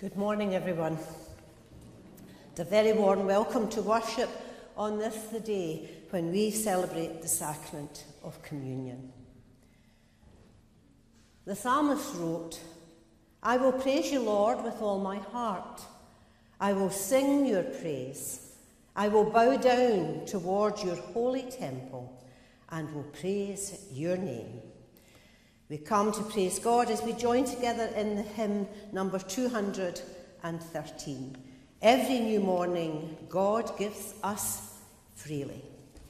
Good morning, everyone. It's a very warm welcome to worship on this, the day when we celebrate the sacrament of communion. The psalmist wrote, "I will praise you, Lord, with all my heart. I will sing your praise. I will bow down towards your holy temple and will praise your name." We come to praise God as we join together in the hymn number 213. Every new morning, God gives us freely.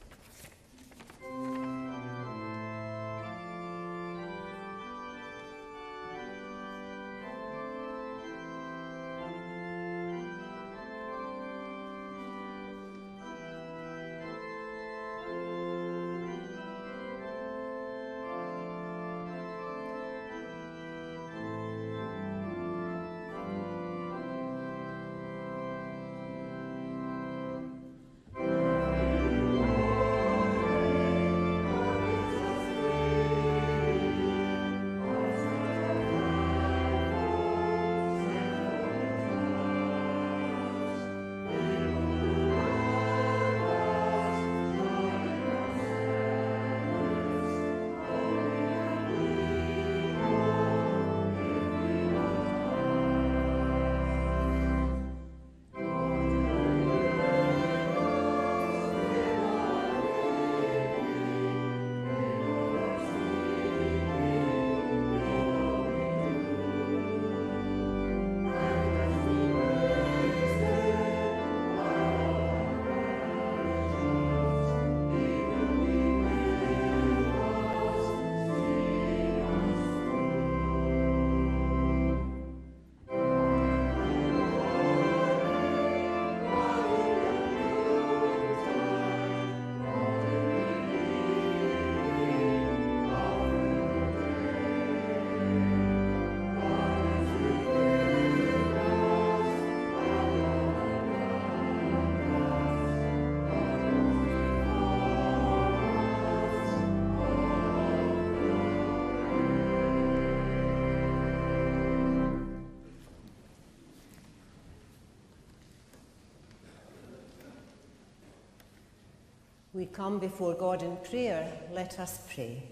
We come before God in prayer. Let us pray.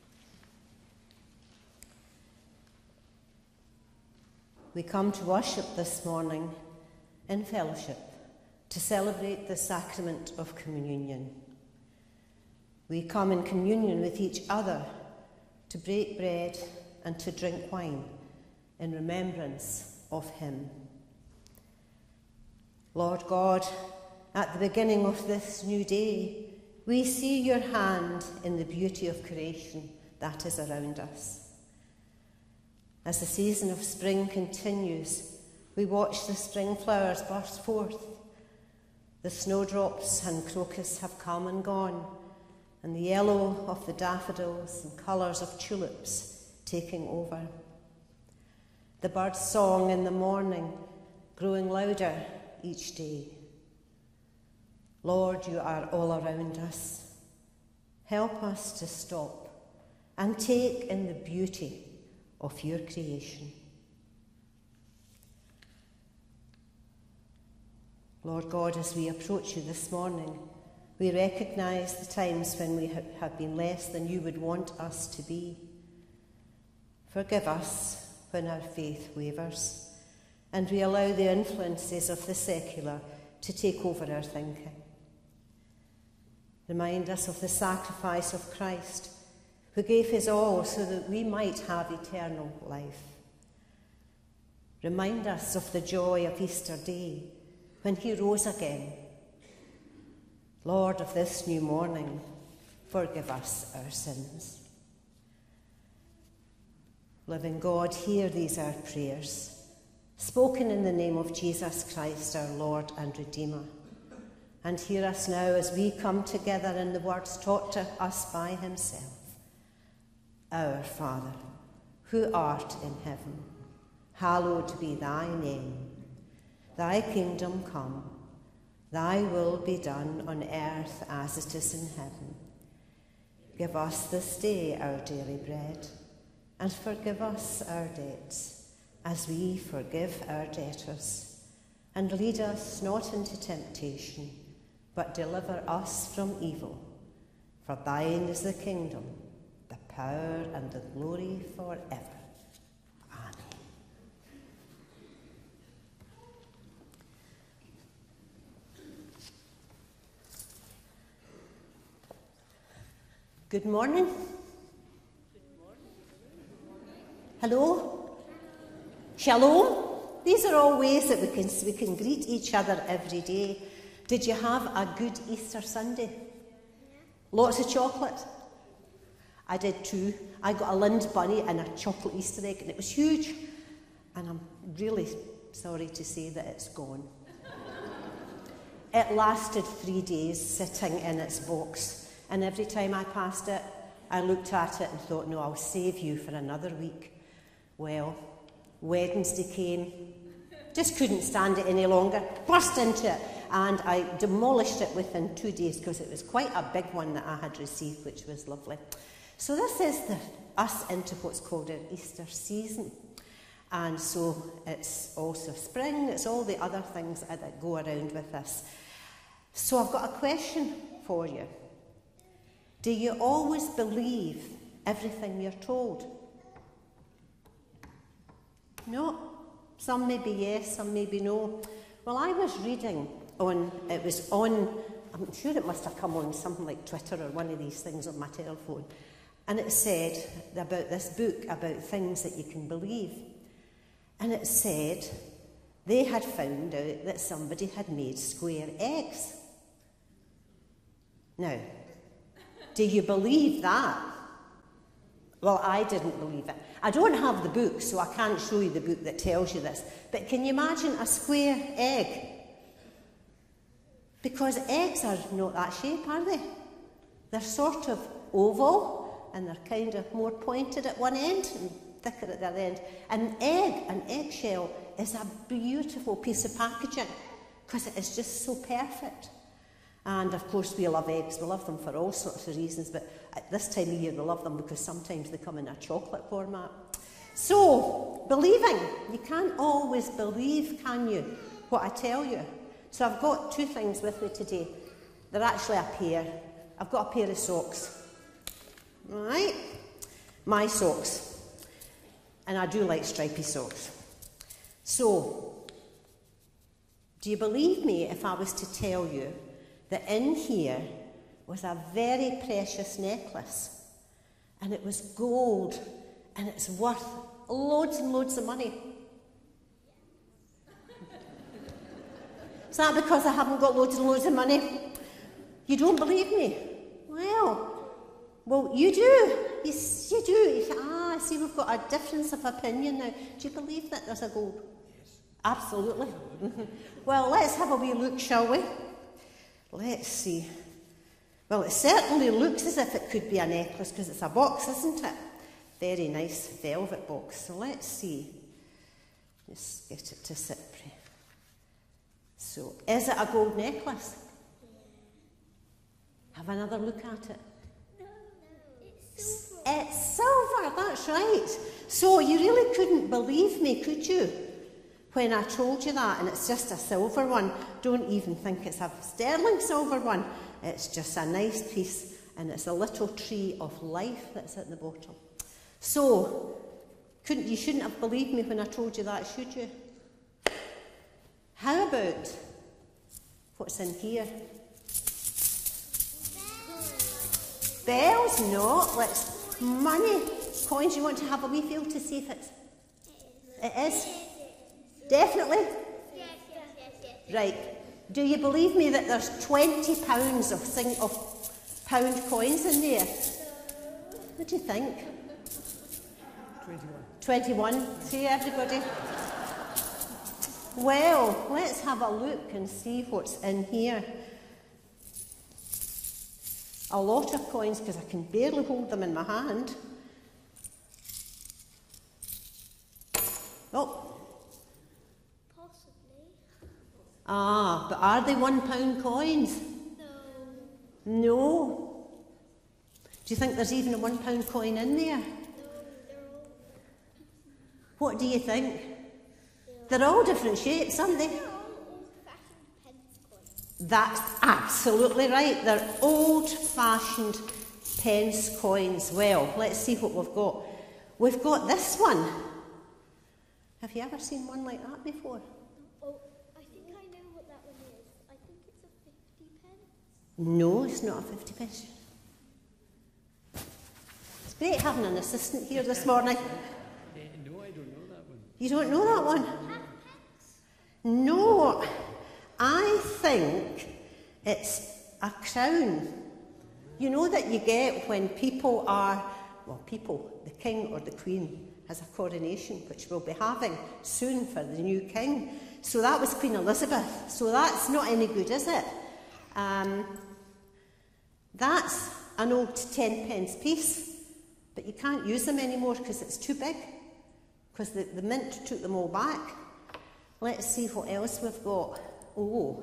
We come to worship this morning in fellowship to celebrate the sacrament of communion. We come in communion with each other to break bread and to drink wine in remembrance of him. Lord God, at the beginning of this new day, we see your hand in the beauty of creation that is around us. As the season of spring continues, we watch the spring flowers burst forth. The snowdrops and crocus have come and gone, and the yellow of the daffodils and colours of tulips taking over. The bird's song in the morning growing louder each day. Lord, you are all around us. Help us to stop and take in the beauty of your creation. Lord God, as we approach you this morning, we recognise the times when we have been less than you would want us to be. Forgive us when our faith wavers and we allow the influences of the secular to take over our thinking. Remind us of the sacrifice of Christ, who gave his all so that we might have eternal life. Remind us of the joy of Easter Day, when he rose again. Lord, of this new morning, forgive us our sins. Living God, hear these our prayers, spoken in the name of Jesus Christ, our Lord and Redeemer. And hear us now as we come together in the words taught to us by himself. Our Father, who art in heaven, hallowed be thy name. Thy kingdom come, thy will be done on earth as it is in heaven. Give us this day our daily bread, and forgive us our debts, as we forgive our debtors. And lead us not into temptation, but deliver us from evil. For thine is the kingdom, the power, and the glory forever. Amen. Good morning. Hello. Shalom. These are all ways that we can greet each other every day. Did you have a good Easter Sunday? Lots of chocolate? I did too. I got a Lind bunny and a chocolate Easter egg, and it was huge. And I'm really sorry to say that it's gone. It lasted 3 days sitting in its box, and every time I passed it, I looked at it and thought, no, I'll save you for another week. Well, Wednesday came, just couldn't stand it any longer, burst into it, and I demolished it within 2 days because it was quite a big one that I had received, which was lovely. So this is us into what's called our Easter season. And so it's also spring, it's all the other things that go around with this. So I've got a question for you. Do you always believe everything you're told? No. Some may be yes, some may be no. Well, I was reading I'm sure it must have come on something like Twitter or one of these things on my telephone, and it said about this book about things that you can believe. And it said they had found out that somebody had made square eggs. Now, do you believe that? Well, I didn't believe it. I don't have the book, so I can't show you the book that tells you this. But can you imagine a square egg? Because eggs are not that shape, are they? They're sort of oval, and they're kind of more pointed at one end and thicker at the other end. An eggshell, is a beautiful piece of packaging because it is just so perfect. And of course we love eggs. We love them for all sorts of reasons, but at this time of year we love them because sometimes they come in a chocolate format. So, believing. You can't always believe, can you, what I tell you? So I've got two things with me today. They're actually a pair. I've got a pair of socks. Right? My socks. And I do like stripy socks. So, do you believe me if I was to tell you that in here was a very precious necklace, and it was gold, and it's worth loads and loads of money? Is that because I haven't got loads and loads of money? You don't believe me? Well, you do. Yes, you do. You say, I see we've got a difference of opinion now. Do you believe that there's a gold? Yes. Absolutely. Well, let's have a wee look, shall we? Let's see. Well, it certainly looks as if it could be a necklace because it's a box, isn't it? Very nice velvet box. So let's see. Just get it to sit. So, is it a gold necklace? Have another look at it. No, it's silver. It's silver, that's right. So you really couldn't believe me, could you? When I told you that, and it's just a silver one. Don't even think it's a sterling silver one. It's just a nice piece, and it's a little tree of life that's at the bottom. So, you shouldn't have believed me when I told you that, should you? How about what's in here? Bells? No, let's money. Coins. You want to have a wee feel to see if it's... It is? Definitely? Yes. Right. Do you believe me that there's 20 pounds of pound coins in there? What do you think? 21. See, everybody? Well, let's have a look and see what's in here. A lot of coins, because I can barely hold them in my hand. Oh. Possibly. Ah, but are they £1 coins? No. Do you think there's even a £1 coin in there? No. What do you think? They're all different shapes, aren't they? They're all old-fashioned pence coins. That's absolutely right. They're old-fashioned pence coins. Well, let's see what we've got. We've got this one. Have you ever seen one like that before? Oh, I think I know what that one is. I think it's a 50 pence. No, it's not a 50 pence. It's great having an assistant here this morning. No, I don't know that one. You don't know that one? Half pence? No, I think it's a crown. You know that you get when people are, well, the king or the queen has a coronation, which we'll be having soon for the new king. So that was Queen Elizabeth. So that's not any good, is it? That's an old 10 pence piece, but you can't use them anymore because it's too big, because the mint took them all back. Let's see what else we've got. Oh,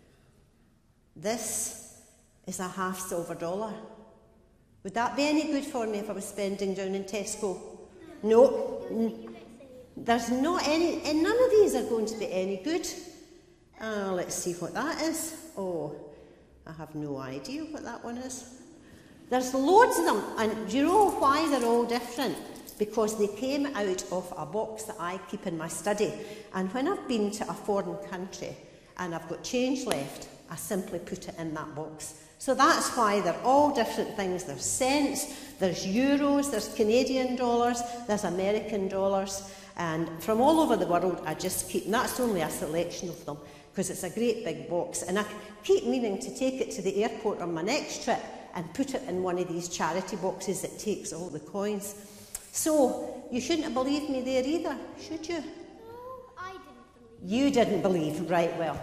this is a half silver dollar. Would that be any good for me if I was spending down in Tesco? No. There's not any, and none of these are going to be any good. Let's see what that is. Oh, I have no idea what that one is. There's loads of them, and do you know why they're all different? Because they came out of a box that I keep in my study. And when I've been to a foreign country and I've got change left, I simply put it in that box. So that's why they're all different things. There's cents, there's euros, there's Canadian dollars, there's American dollars, and from all over the world I just keep, and that's only a selection of them, because it's a great big box, and I keep meaning to take it to the airport on my next trip and put it in one of these charity boxes that takes all the coins. So, you shouldn't have believed me there either, should you? No, I didn't believe. You didn't believe, right, well.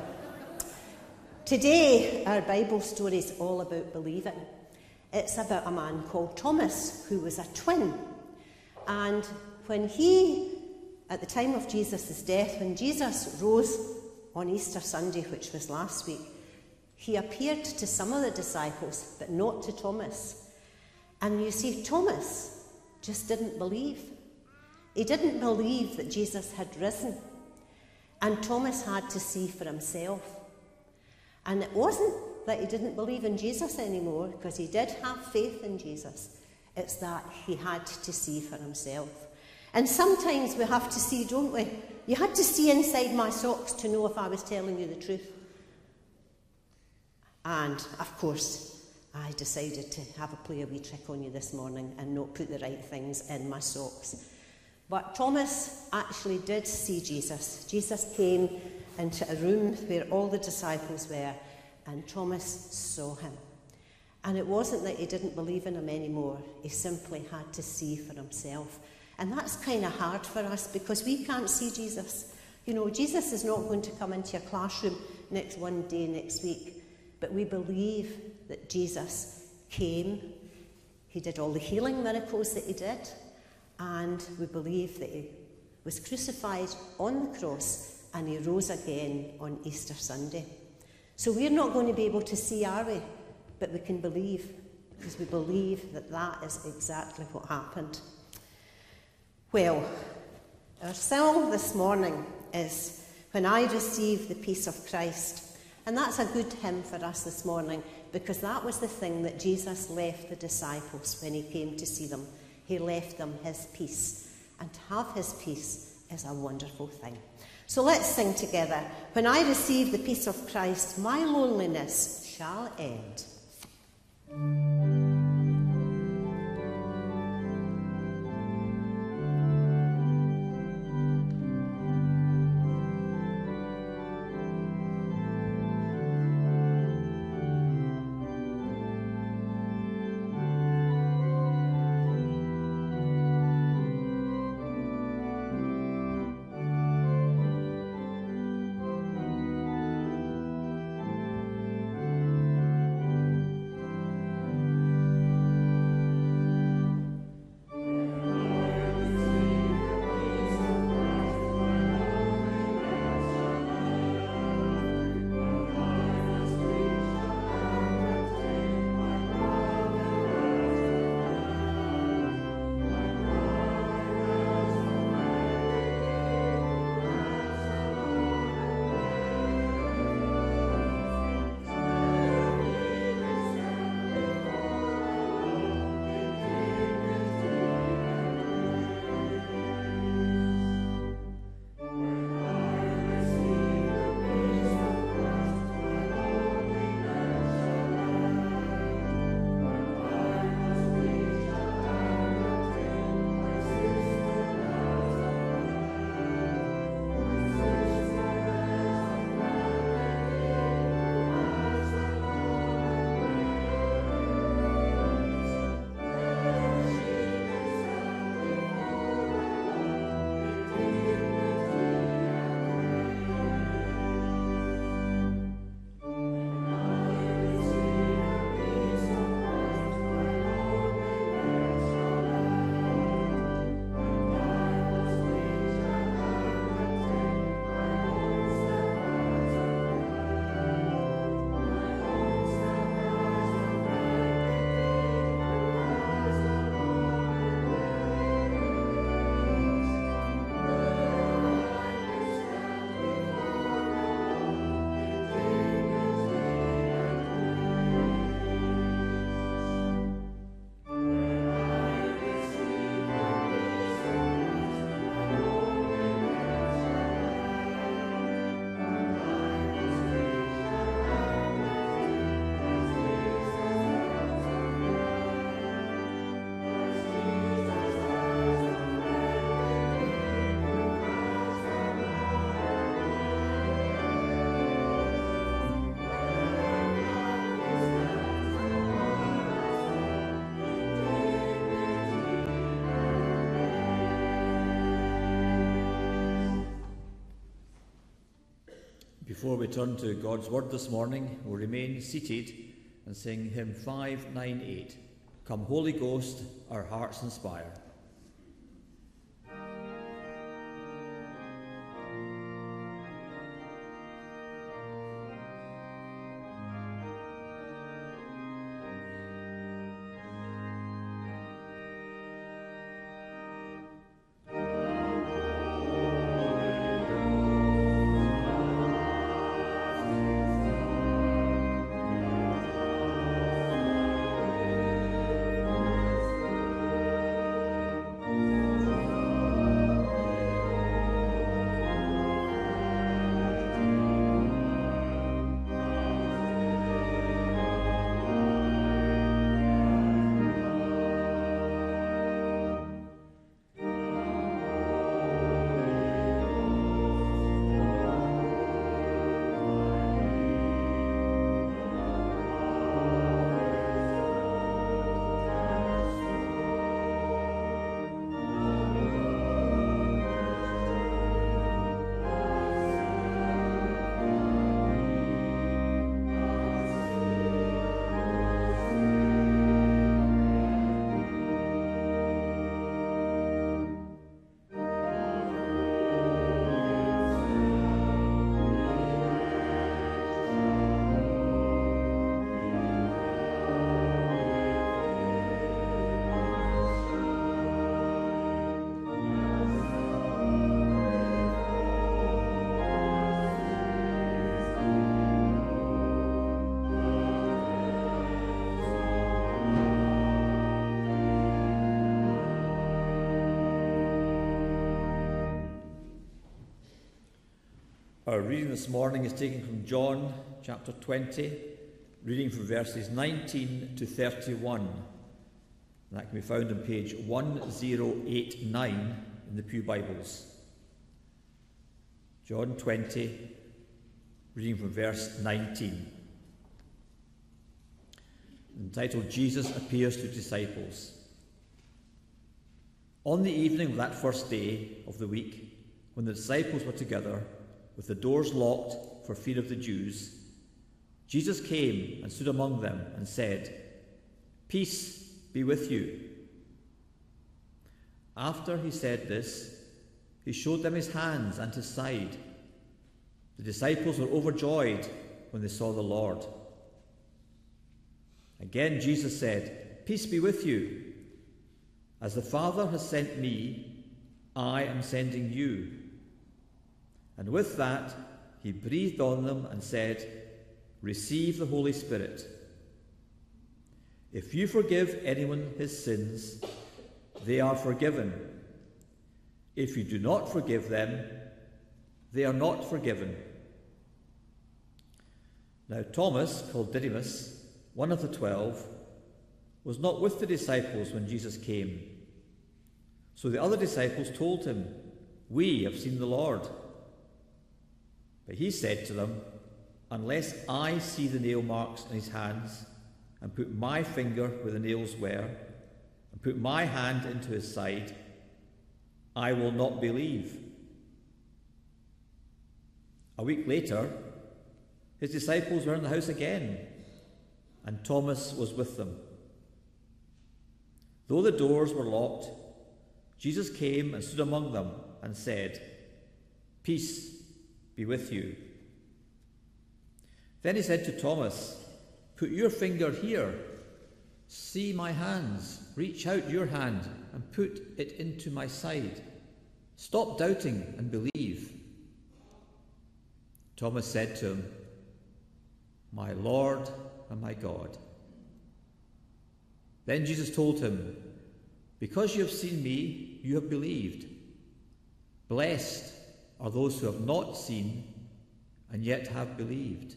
Today, our Bible story is all about believing. It's about a man called Thomas, who was a twin. And when at the time of Jesus' death, when Jesus rose on Easter Sunday, which was last week, he appeared to some of the disciples, but not to Thomas. And you see, Thomas just didn't believe. He didn't believe that Jesus had risen. And Thomas had to see for himself. And it wasn't that he didn't believe in Jesus anymore, because he did have faith in Jesus. It's that he had to see for himself. And sometimes we have to see, don't we? You had to see inside my socks to know if I was telling you the truth. And, of course, I decided to play a wee trick on you this morning and not put the right things in my socks. But Thomas actually did see Jesus. Jesus came into a room where all the disciples were, and Thomas saw him. And it wasn't that he didn't believe in him anymore, he simply had to see for himself. And that's kind of hard for us, because we can't see Jesus. You know, Jesus is not going to come into your classroom one day next week, but we believe that Jesus came, he did all the healing miracles that he did, and we believe that he was crucified on the cross and he rose again on Easter Sunday. So we're not going to be able to see, are we? But we can believe, because we believe that that is exactly what happened. Well, our psalm this morning is "When I Receive the Peace of Christ." And that's a good hymn for us this morning, because that was the thing that Jesus left the disciples when he came to see them. He left them his peace. And to have his peace is a wonderful thing. So let's sing together. When I receive the peace of Christ, my loneliness shall end. Before we turn to God's Word this morning, we'll remain seated and sing hymn 598, Come Holy Ghost, our hearts inspire. Our reading this morning is taken from John chapter 20, reading from verses 19 to 31. That can be found on page 1089 in the Pew Bibles. John 20, reading from verse 19. Entitled, Jesus Appears to Disciples. On the evening of that first day of the week, when the disciples were together, with the doors locked for fear of the Jews, Jesus came and stood among them and said, "Peace be with you." After he said this, he showed them his hands and his side. The disciples were overjoyed when they saw the Lord. Again Jesus said, "Peace be with you. As the Father has sent me, I am sending you." And with that, he breathed on them and said, "Receive the Holy Spirit. If you forgive anyone his sins, they are forgiven. If you do not forgive them, they are not forgiven." Now Thomas, called Didymus, one of the 12, was not with the disciples when Jesus came. So the other disciples told him, "We have seen the Lord." But he said to them, "Unless I see the nail marks in his hands, and put my finger where the nails were, and put my hand into his side, I will not believe." A week later, his disciples were in the house again, and Thomas was with them. Though the doors were locked, Jesus came and stood among them and said, "Peace be with you." Then he said to Thomas, "Put your finger here. See my hands. Reach out your hand and put it into my side. Stop doubting and believe." Thomas said to him, "My Lord and my God." Then Jesus told him, "Because you have seen me, you have believed. Blessed are those who have not seen and yet have believed."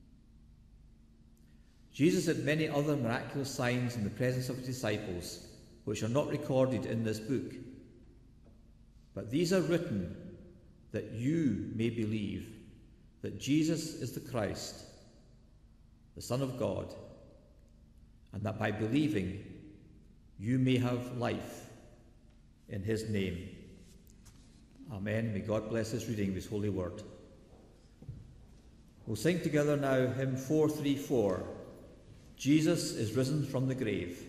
Jesus did many other miraculous signs in the presence of his disciples, which are not recorded in this book. But these are written that you may believe that Jesus is the Christ, the Son of God, and that by believing you may have life in his name. Amen. May God bless this reading of his holy word. We'll sing together now hymn 434, Jesus is risen from the grave.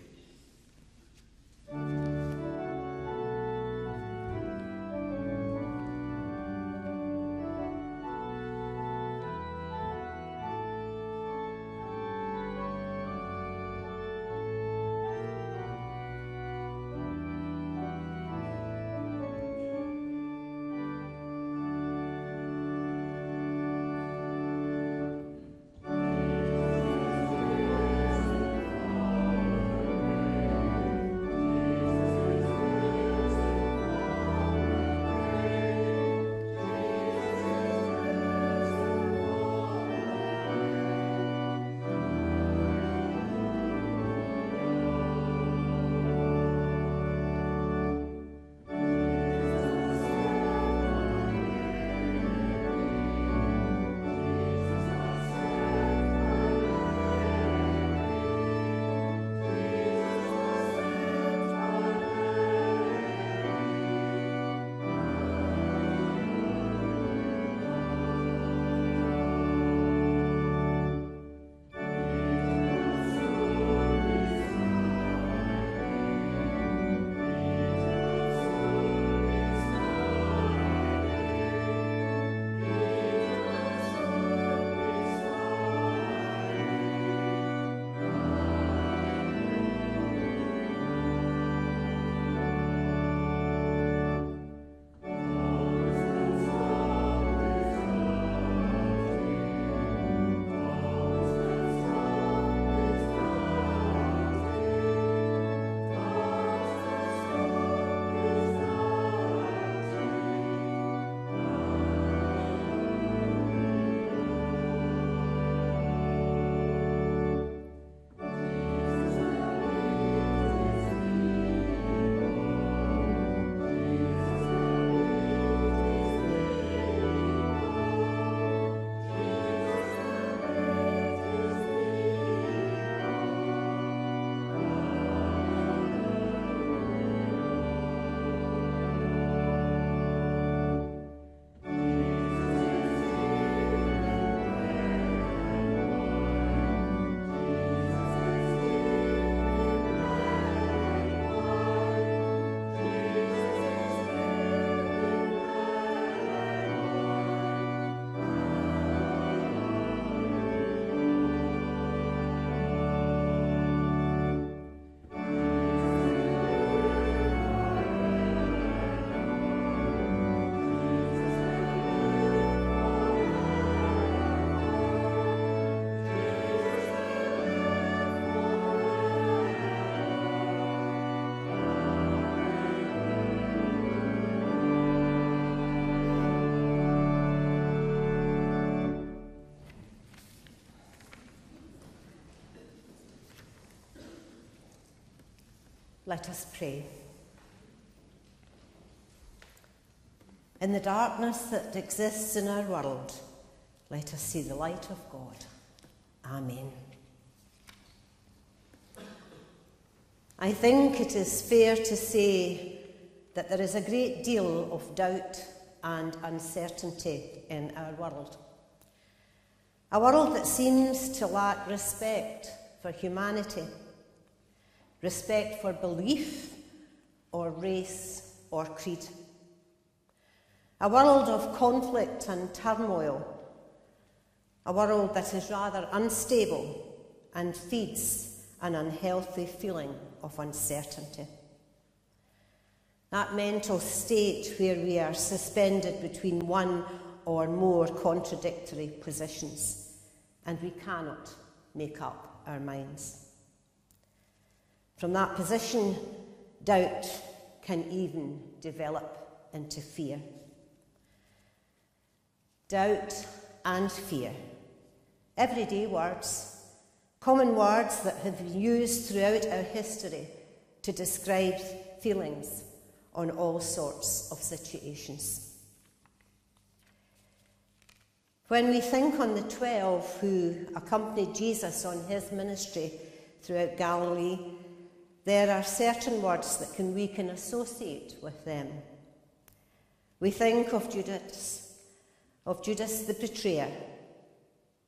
Let us pray. In the darkness that exists in our world, let us see the light of God. Amen. I think it is fair to say that there is a great deal of doubt and uncertainty in our world. A world that seems to lack respect for humanity, respect for belief or race or creed. A world of conflict and turmoil, a world that is rather unstable and feeds an unhealthy feeling of uncertainty. That mental state where we are suspended between one or more contradictory positions, and we cannot make up our minds. From that position, doubt can even develop into fear. Doubt and fear, everyday words, common words that have been used throughout our history to describe feelings on all sorts of situations. When we think on the 12 who accompanied Jesus on his ministry throughout Galilee, there are certain words that we can associate with them. We think of Judas the betrayer,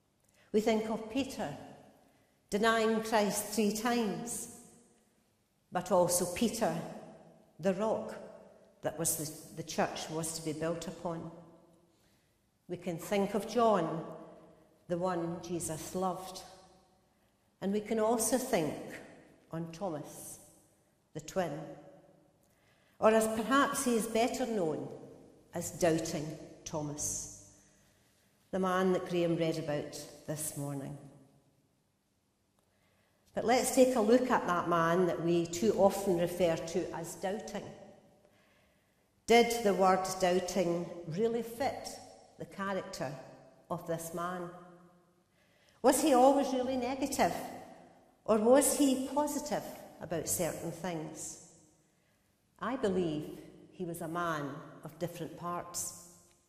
We think of Peter denying Christ 3 times, but also Peter, the rock that was the church was to be built upon. We can think of John, the one Jesus loved. And we can also think on Thomas, the twin, or as perhaps he is better known as Doubting Thomas, the man that Graham read about this morning. But let's take a look at that man that we too often refer to as doubting. Did the word doubting really fit the character of this man? Was he always really negative, or was he positive about certain things? I believe he was a man of different parts.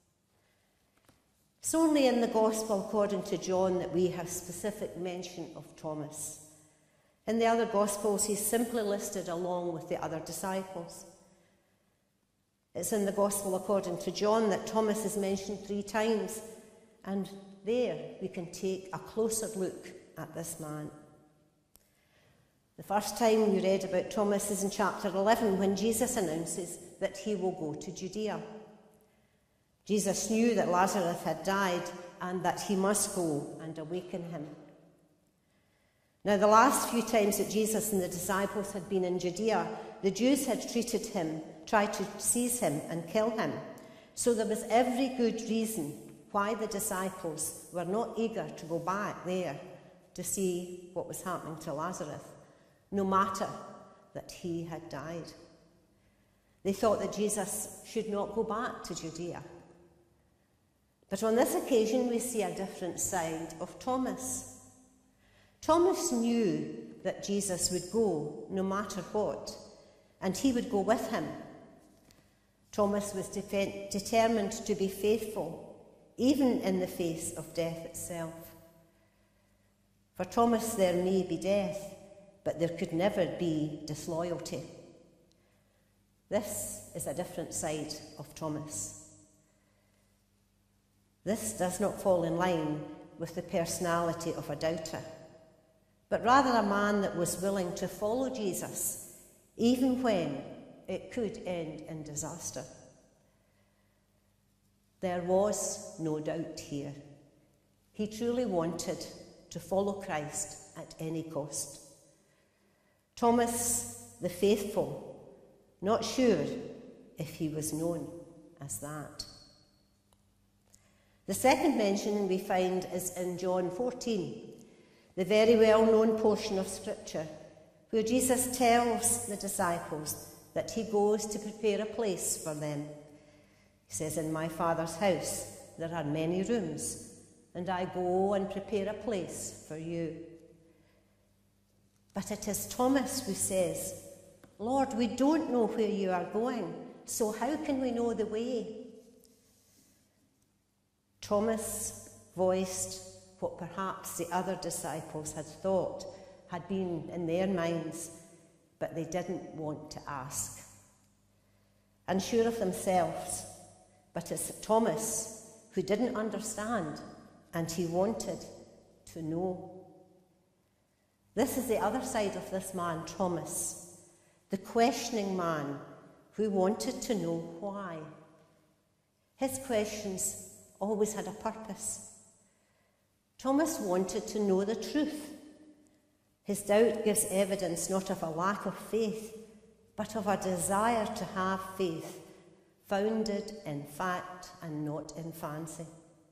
It's only in the Gospel according to John that we have specific mention of Thomas. In the other Gospels, he's simply listed along with the other disciples. It's in the Gospel according to John that Thomas is mentioned 3 times, and there we can take a closer look at this man. The first time we read about Thomas is in chapter 11, when Jesus announces that he will go to Judea. Jesus knew that Lazarus had died and that he must go and awaken him. Now, the last few times that Jesus and the disciples had been in Judea, the Jews had treated him, tried to seize him and kill him. So there was every good reason why the disciples were not eager to go back there to see what was happening to Lazarus, no matter that he had died. They thought that Jesus should not go back to Judea. But on this occasion, we see a different side of Thomas. Thomas knew that Jesus would go no matter what, and he would go with him. Thomas was determined to be faithful, even in the face of death itself. For Thomas there may be death, but there could never be disloyalty. This is a different side of Thomas. This does not fall in line with the personality of a doubter, but rather a man that was willing to follow Jesus, even when it could end in disaster. There was no doubt here. He truly wanted to follow Christ at any cost. Thomas the faithful, not sure if he was known as that. The second mention we find is in John 14, the very well-known portion of Scripture, where Jesus tells the disciples that he goes to prepare a place for them. He says, "In my Father's house there are many rooms, and I go and prepare a place for you." But it is Thomas who says, "Lord, we don't know where you are going, so how can we know the way?" Thomas voiced what perhaps the other disciples had thought had been in their minds, but they didn't want to ask. Unsure of themselves, but it's Thomas who didn't understand, and he wanted to know. This is the other side of this man, Thomas, the questioning man who wanted to know why. His questions always had a purpose. Thomas wanted to know the truth. His doubt gives evidence not of a lack of faith, but of a desire to have faith, founded in fact and not in fancy.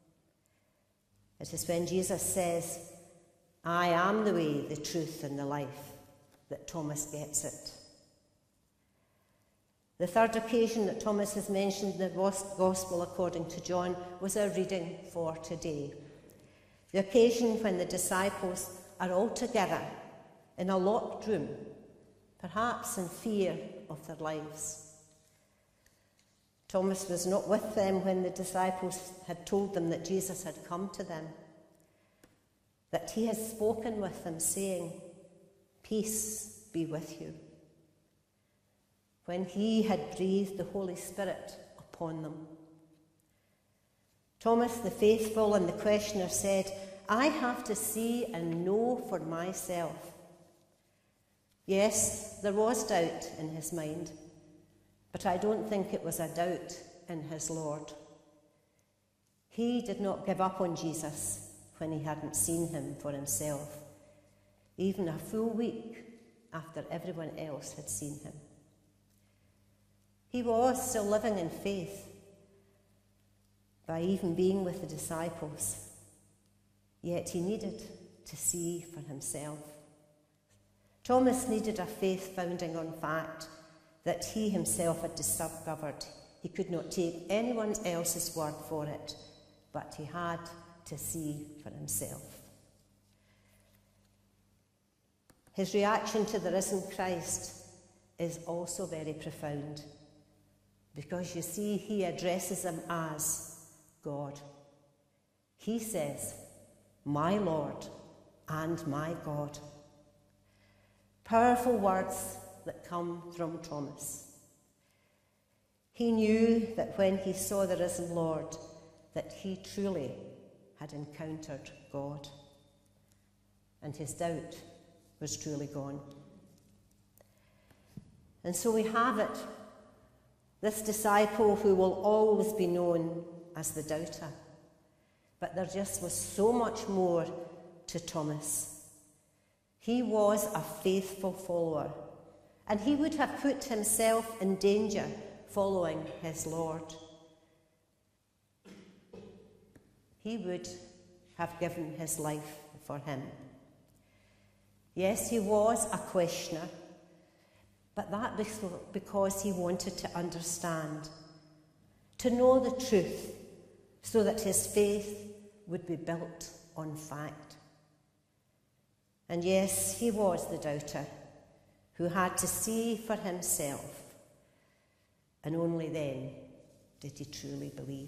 It is when Jesus says, "I am the way, the truth, and the life," that Thomas gets it. The third occasion that Thomas is mentioned in the Gospel according to John was our reading for today. The occasion when the disciples are all together in a locked room, perhaps in fear of their lives. Thomas was not with them when the disciples had told them that Jesus had come to them, that he had spoken with them saying, "Peace be with you," when he had breathed the Holy Spirit upon them. Thomas the faithful and the questioner said, I have to see and know for myself. Yes, there was doubt in his mind, but I don't think it was a doubt in his Lord. He did not give up on Jesus when he hadn't seen him for himself, even a full week after everyone else had seen him. He was still living in faith by even being with the disciples, yet he needed to see for himself. Thomas needed a faith founding on fact that he himself had discovered. He could not take anyone else's word for it, but he had to see for himself. His reaction to the risen Christ is also very profound, because you see, he addresses him as God. He says, "My Lord and my God." Powerful words that come from Thomas. He knew that when he saw the risen Lord, that he truly had encountered God, and his doubt was truly gone. And so we have it, this disciple who will always be known as the doubter. But there just was so much more to Thomas. He was a faithful follower, and he would have put himself in danger following his Lord. He would have given his life for him. Yes, he was a questioner, but that was because he wanted to understand, to know the truth, so that his faith would be built on fact. And yes, he was the doubter who had to see for himself, and only then did he truly believe.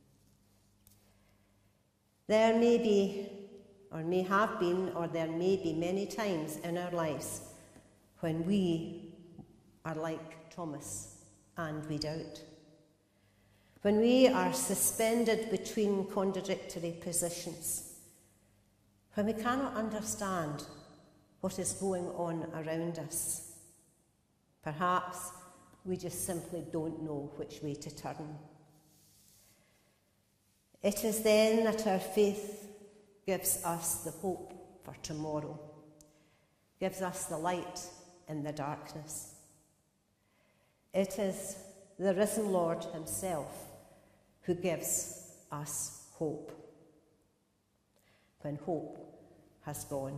There may be, or may have been, or there may be many times in our lives when we are like Thomas and we doubt. When we are suspended between contradictory positions, when we cannot understand what is going on around us. Perhaps we just simply don't know which way to turn. It is then that our faith gives us the hope for tomorrow, gives us the light in the darkness. It is the risen Lord himself who gives us hope when hope has gone.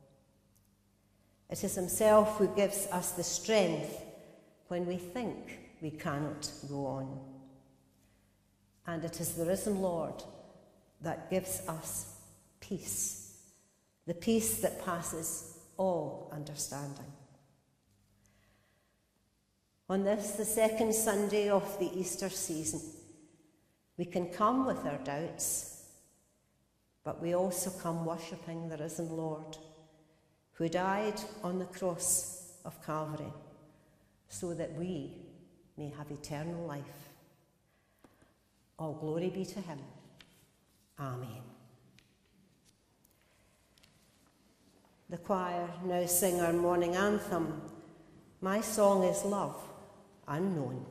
It is himself who gives us the strength when we think we cannot go on. And it is the risen Lord that gives us peace, the peace that passes all understanding. On this, the second Sunday of the Easter season, we can come with our doubts, but we also come worshipping the risen Lord, who died on the cross of Calvary, so that we may have eternal life. All glory be to him. Amen. The choir now sing our morning anthem, "My Song is Love Unknown."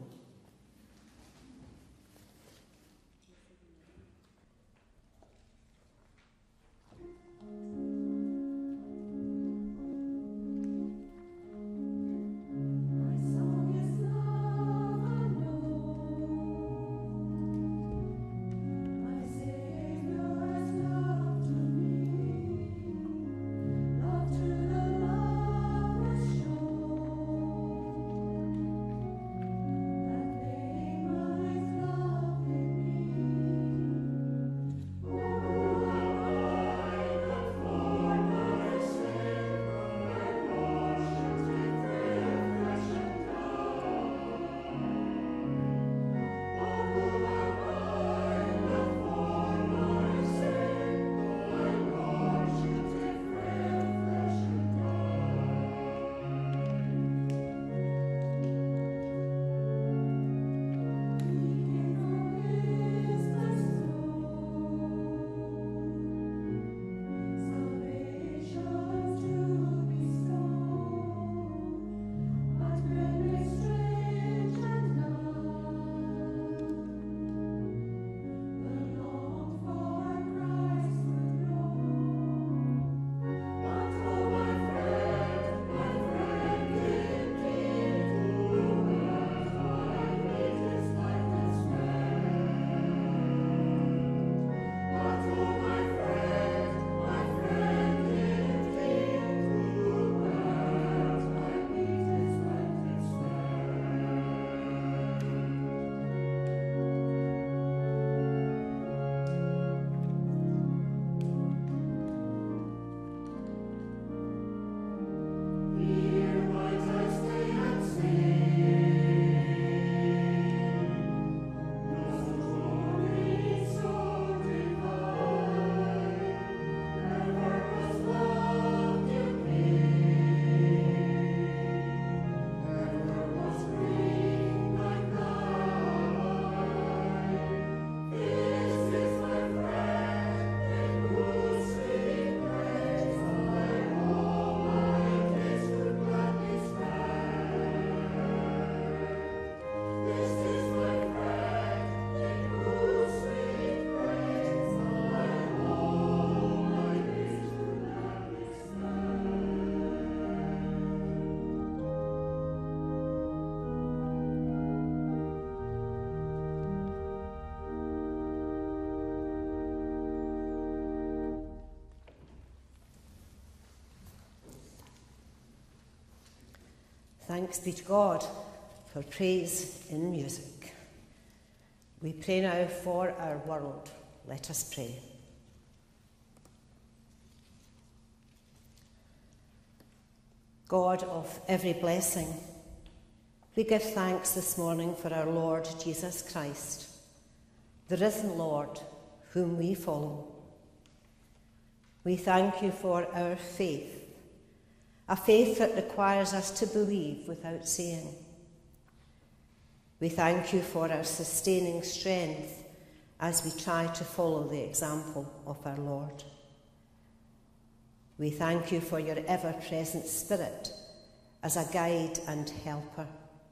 Love Thanks be to God for praise in music. We pray now for our world. Let us pray. God of every blessing, we give thanks this morning for our Lord Jesus Christ, the risen Lord whom we follow. We thank you for our faith, a faith that requires us to believe without seeing. We thank you for our sustaining strength as we try to follow the example of our Lord. We thank you for your ever-present Spirit as a guide and helper.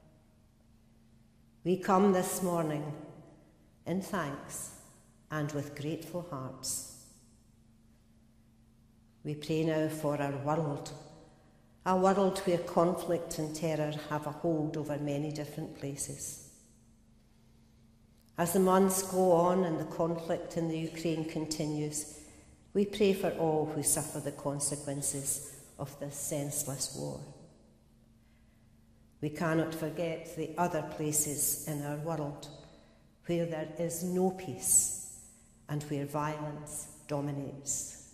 We come this morning in thanks and with grateful hearts. We pray now for our world, a world where conflict and terror have a hold over many different places. As the months go on and the conflict in the Ukraine continues, we pray for all who suffer the consequences of this senseless war. We cannot forget the other places in our world where there is no peace and where violence dominates.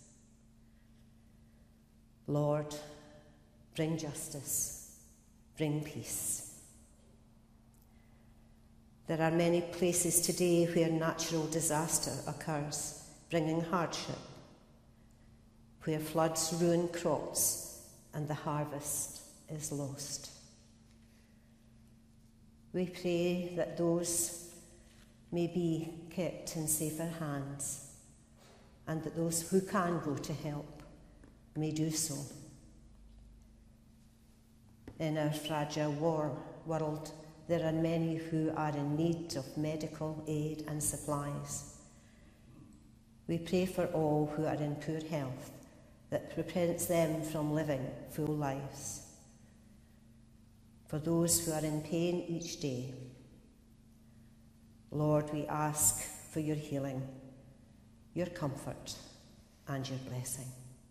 Lord, bring justice, bring peace. There are many places today where natural disaster occurs, bringing hardship, where floods ruin crops and the harvest is lost. We pray that those may be kept in safer hands and that those who can go to help may do so. In our fragile world, there are many who are in need of medical aid and supplies. We pray for all who are in poor health that prevents them from living full lives. For those who are in pain each day, Lord, we ask for your healing, your comfort, and your blessing.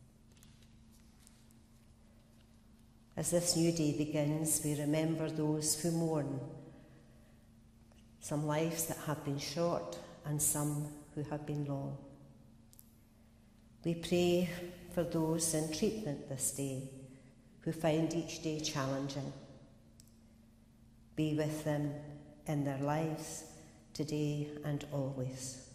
As this new day begins, we remember those who mourn, some lives that have been short and some who have been long. We pray for those in treatment this day who find each day challenging. Be with them in their lives today and always.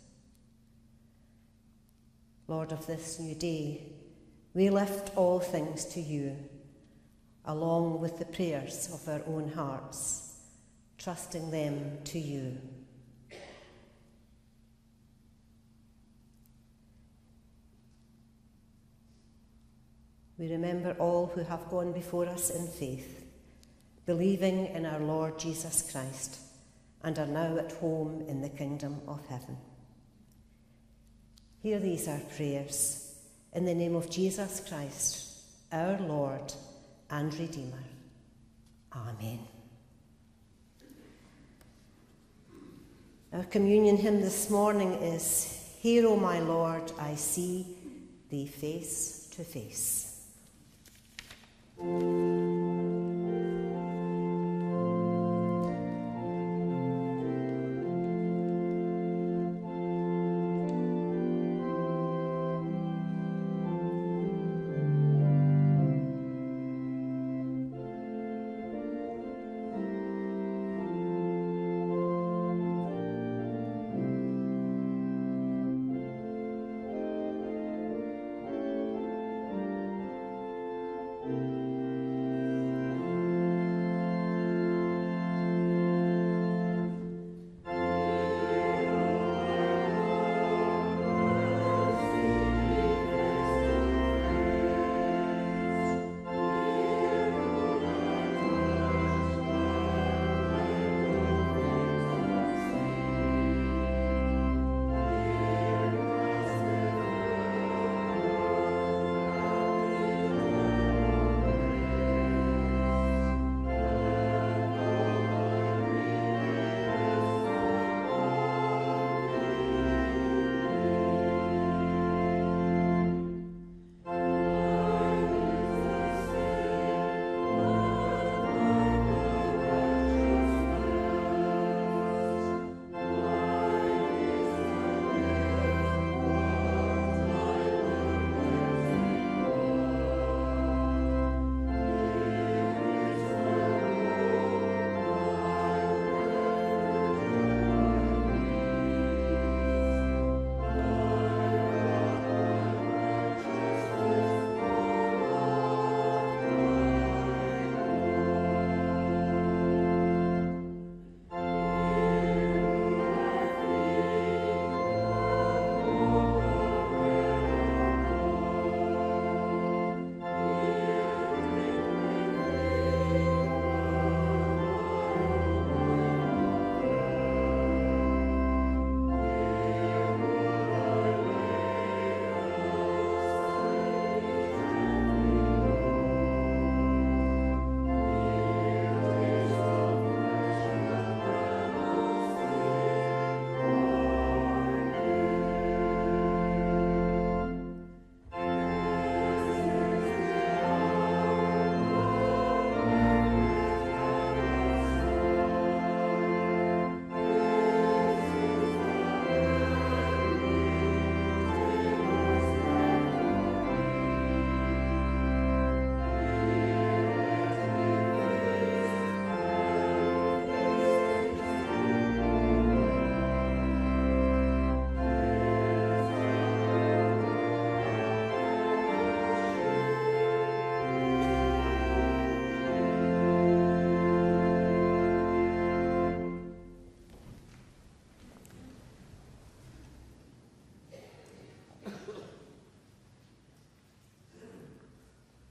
Lord, of this new day, we lift all things to you, along with the prayers of our own hearts, trusting them to you. We remember all who have gone before us in faith, believing in our Lord Jesus Christ, and are now at home in the kingdom of heaven. Hear these our prayers, in the name of Jesus Christ, our Lord and Redeemer. Amen. Our communion hymn this morning is, "Here, O my Lord, I see thee face to face."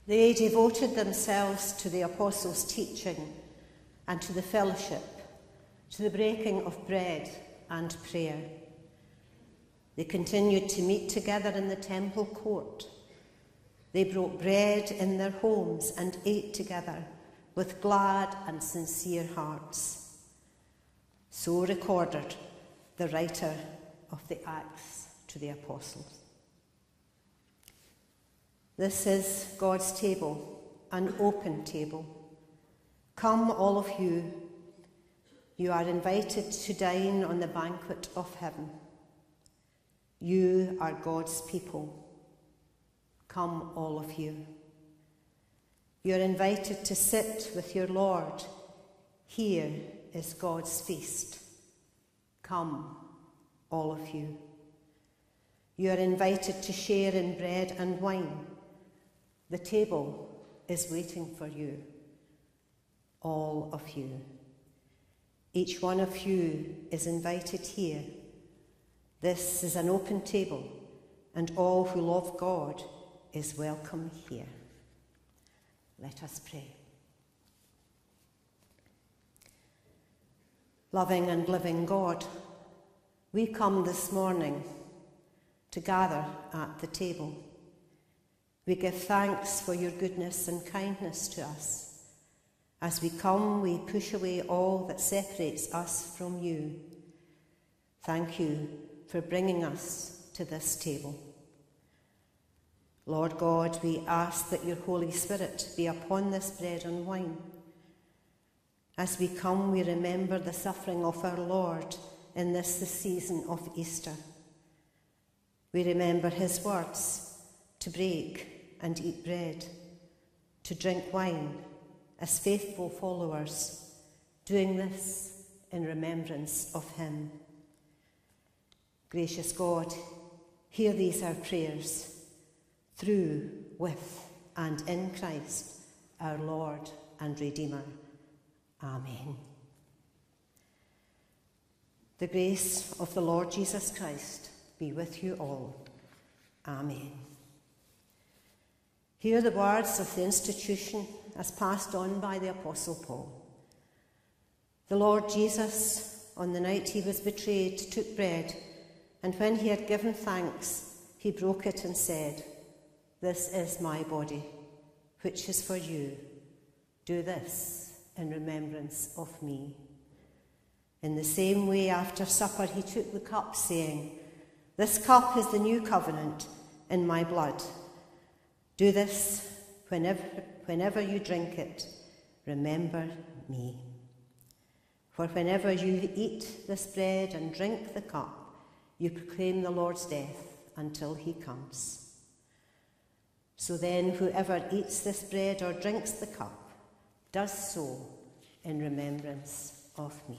They devoted themselves to the apostles' teaching and to the fellowship, to the breaking of bread and prayer. They continued to meet together in the temple court. They broke bread in their homes and ate together with glad and sincere hearts. So recorded the writer of the Acts to the Apostles. This is God's table, an open table. Come, all of you. You are invited to dine on the banquet of heaven. You are God's people. Come, all of you. You are invited to sit with your Lord. Here is God's feast. Come, all of you. You are invited to share in bread and wine. The table is waiting for you. All of you. Each one of you is invited here. This is an open table, and all who love God is welcome here. Let us pray. Loving and living God, we come this morning to gather at the table. We give thanks for your goodness and kindness to us. As we come, we push away all that separates us from you. Thank you for bringing us to this table. Lord God, we ask that your Holy Spirit be upon this bread and wine. As we come, we remember the suffering of our Lord in the season of Easter. We remember his words to break and eat bread, to drink wine as faithful followers, doing this in remembrance of him. Gracious God, hear these our prayers, through, with, and in Christ, our Lord and Redeemer. Amen. The grace of the Lord Jesus Christ be with you all. Amen. Hear the words of the institution as passed on by the Apostle Paul. The Lord Jesus, on the night he was betrayed, took bread, and when he had given thanks, he broke it and said, "This is my body, which is for you. Do this in remembrance of me." In the same way, after supper, he took the cup, saying, "This cup is the new covenant in my blood. Do this whenever you drink it. Remember me. For whenever you eat this bread and drink the cup, you proclaim the Lord's death until he comes. So then, whoever eats this bread or drinks the cup does so in remembrance of me."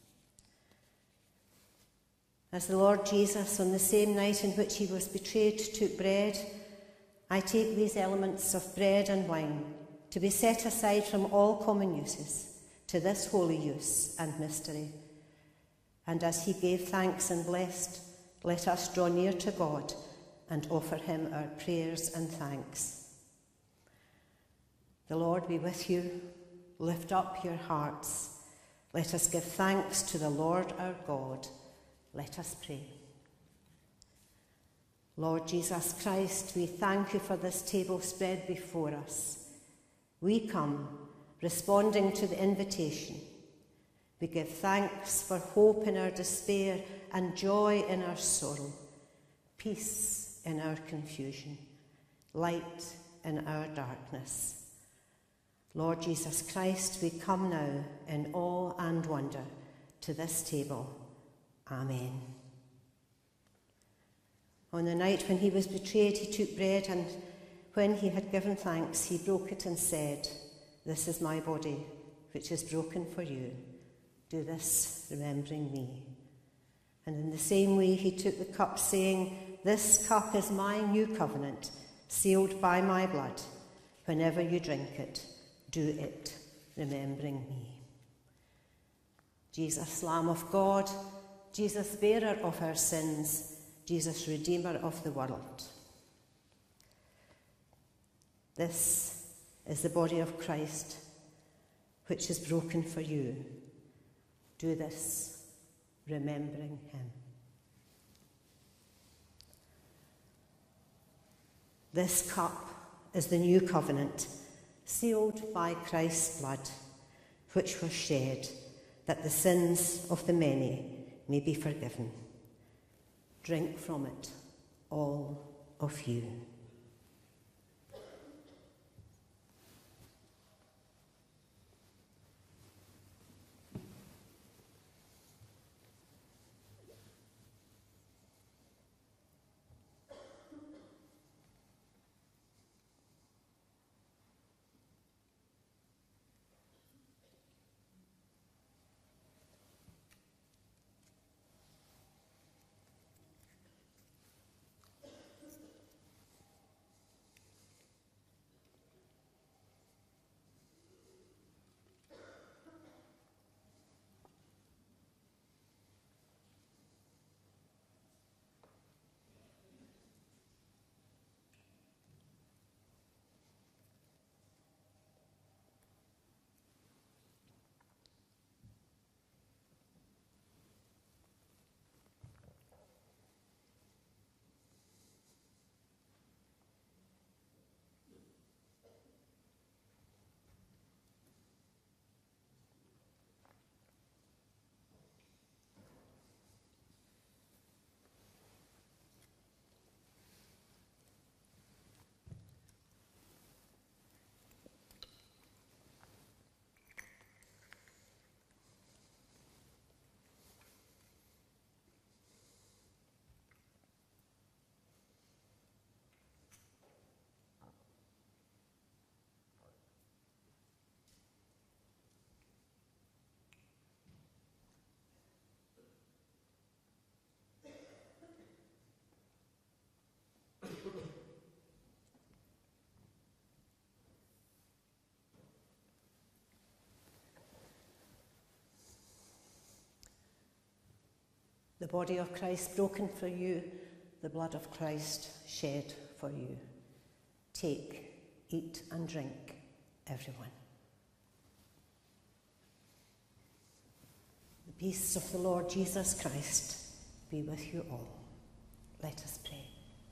As the Lord Jesus, on the same night in which he was betrayed, took bread, I take these elements of bread and wine to be set aside from all common uses to this holy use and mystery. And as he gave thanks and blessed, let us draw near to God and offer him our prayers and thanks. The Lord be with you. Lift up your hearts. Let us give thanks to the Lord our God. Let us pray. Lord Jesus Christ, we thank you for this table spread before us. We come responding to the invitation. We give thanks for hope in our despair and joy in our sorrow, peace in our confusion, light in our darkness. Lord Jesus Christ, we come now in awe and wonder to this table. Amen. On the night when he was betrayed, he took bread, and when he had given thanks, he broke it and said, "This is my body, which is broken for you. Do this, remembering me." And in the same way he took the cup, saying, "This cup is my new covenant, sealed by my blood. Whenever you drink it, do it, remembering me." Jesus, Lamb of God, Jesus, bearer of our sins, Jesus, Redeemer of the world. This is the body of Christ, which is broken for you. Do this, remembering him. This cup is the new covenant, sealed by Christ's blood, which was shed, that the sins of the many may be forgiven. Drink from it, all of you. The body of Christ broken for you, the blood of Christ shed for you. Take, eat and drink, everyone. The peace of the Lord Jesus Christ be with you all. Let us pray.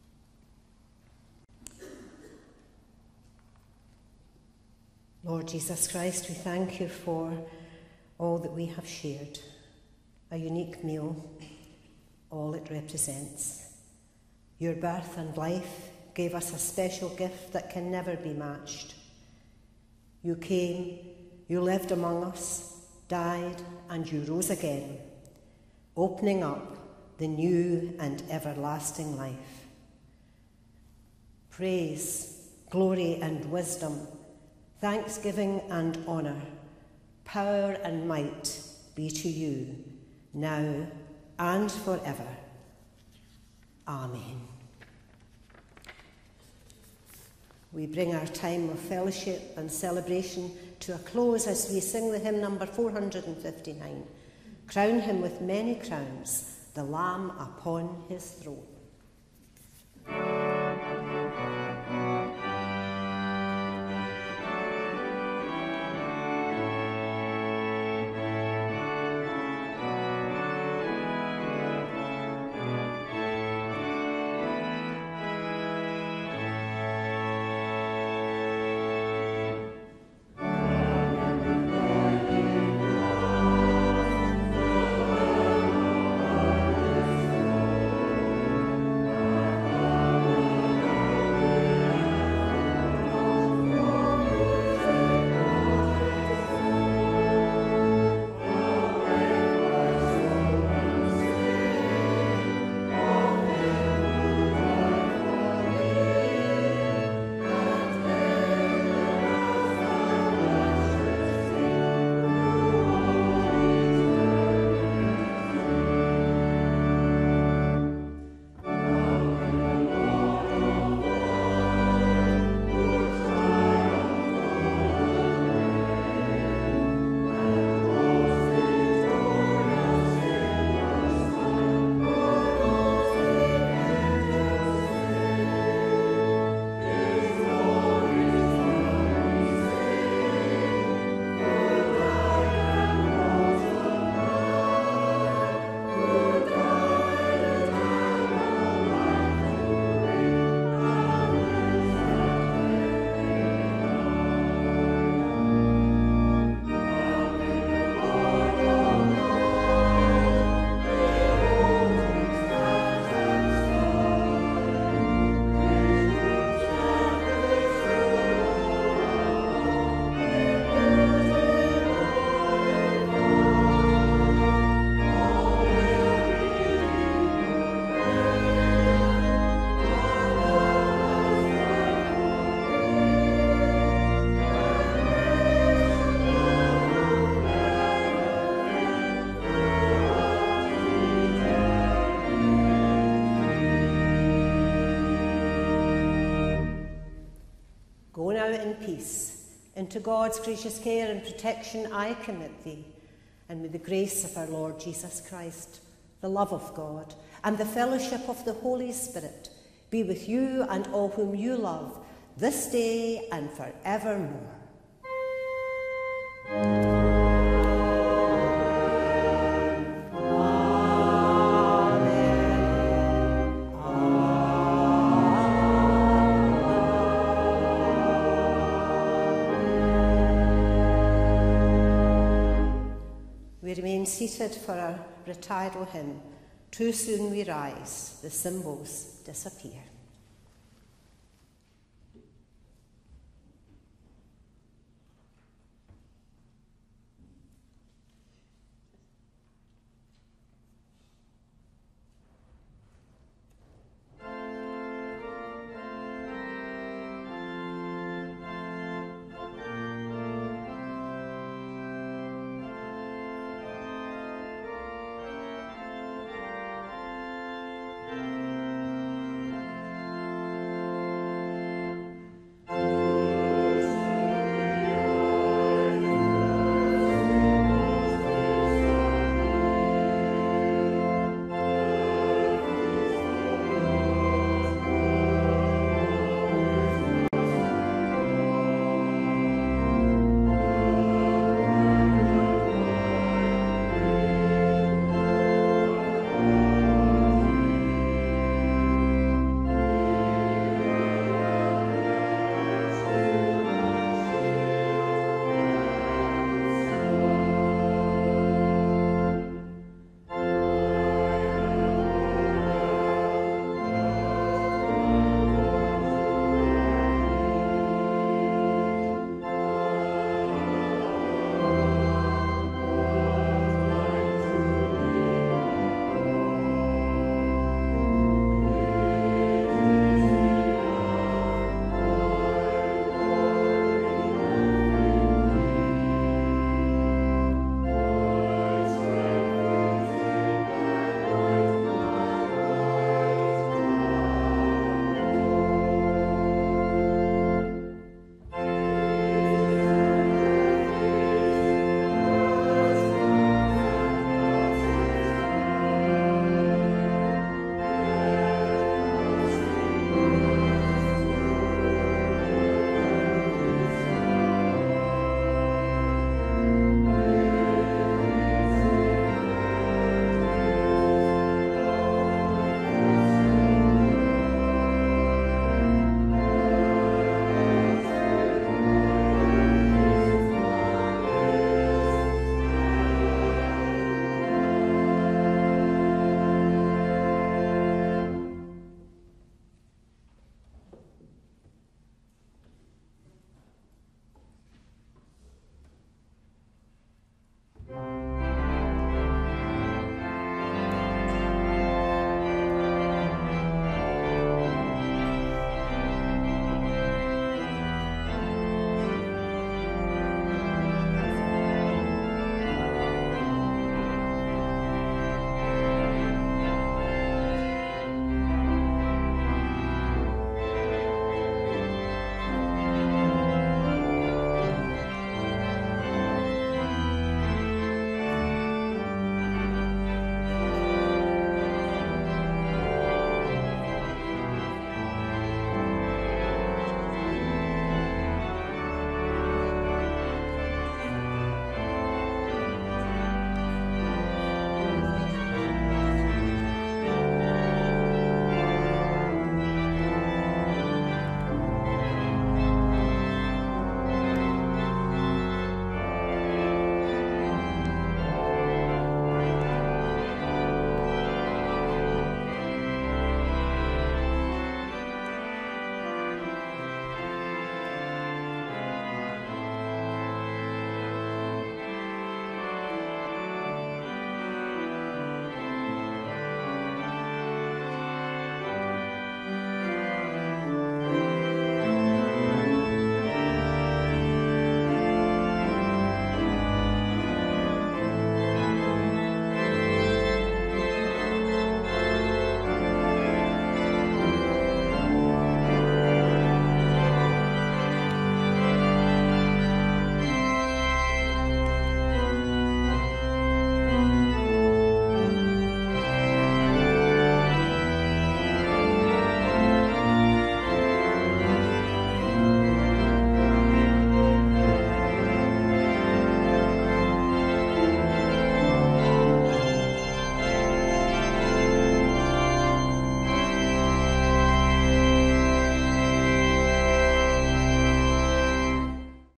Lord Jesus Christ, we thank you for all that we have shared, a unique meal, all it represents. Your birth and life gave us a special gift that can never be matched. You came, you lived among us, died, and you rose again, opening up the new and everlasting life. Praise, glory and wisdom, thanksgiving and honour, power and might be to you, now and forever. Amen. We bring our time of fellowship and celebration to a close as we sing the hymn number 459. Crown him with many crowns, the Lamb upon his throne. Go now in peace. Into God's gracious care and protection I commit thee, and may the grace of our Lord Jesus Christ, the love of God, and the fellowship of the Holy Spirit be with you and all whom you love, this day and forevermore. We remain seated for our recital hymn, Too Soon We Rise, the cymbals disappear.